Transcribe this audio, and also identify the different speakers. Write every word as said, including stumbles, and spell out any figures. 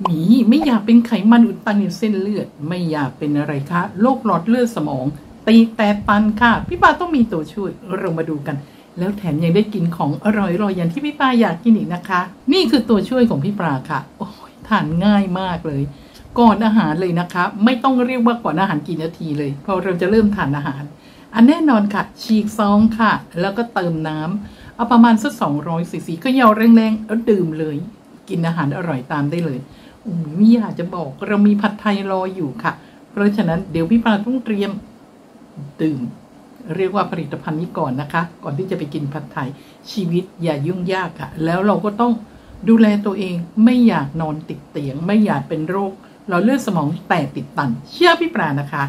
Speaker 1: หมีไม่อยากเป็นไขมันอุดตันในเส้นเลือดไม่อยากเป็นอะไรคะโรคหลอดเลือดสมองตีแตกตันค่ะพี่ปาต้องมีตัวช่วยเรามาดูกันแล้วแถมยังได้กินของอร่อยๆอย่างที่พี่ปาอยากกินอีกนะคะนี่คือตัวช่วยของพี่ปาค่ะโอ้ยทานง่ายมากเลยก่อนอาหารเลยนะคะไม่ต้องเรียกว่าก่อนอาหารกี่นาทีเลยพอเราจะเริ่มทานอาหารอันแน่นอนค่ะฉีกซองค่ะแล้วก็เติมน้ำเอาประมาณสักสองร้อยซีซีก็เหยาแรงๆแล้วดื่มเลยกินอาหารอร่อยตามได้เลยไม่อยากจะบอกเรามีผัดไทยรออยู่ค่ะเพราะฉะนั้นเดี๋ยวพี่ปาต้องเตรียมดื่มเรียกว่าผลิตภัณฑ์นี้ก่อนนะคะก่อนที่จะไปกินผัดไทยชีวิตอย่ายุ่งยากค่ะแล้วเราก็ต้องดูแลตัวเองไม่อยากนอนติดเตียงไม่อยากเป็นโรคหลอดเลือดสมองแตกติดตันเชื่อพี่ปานะคะ